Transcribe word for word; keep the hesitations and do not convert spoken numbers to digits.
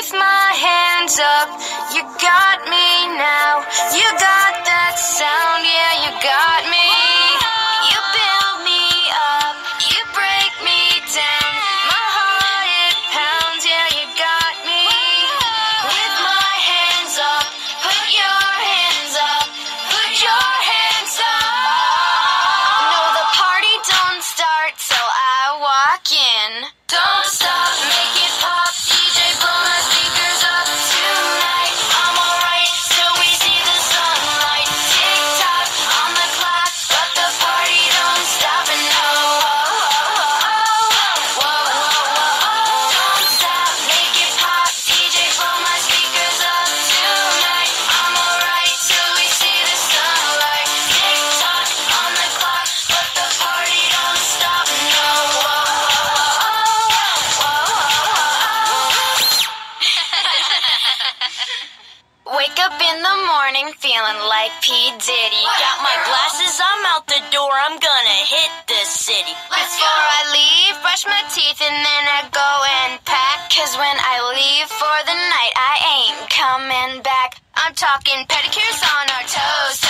With my hands up, you got me now. You got that sound, yeah, you got me. You build me up, you break me down. My heart, it pounds, yeah, you got me. With my hands up, put your hands up, put your hands up. No, the party don't start till I walk in. Don't stop, make it pop, D J, blow my speakers up tonight. I'm alright till we see the sunlight. Tick tock on the clock, but the party don't stop. And no, whoa, whoa, whoa, don't stop, make it pop, D J, blow my speakers up tonight. I'm alright till we see the sunlight. Tick tock on the clock, but the party don't stop. No, wake up in the morning feeling like P. Diddy. Got my glasses, I'm out the door, I'm gonna hit the city. Before I leave, brush my teeth and then I go and pack. Cause when I leave for the night, I ain't coming back. I'm talking pedicures on our toes.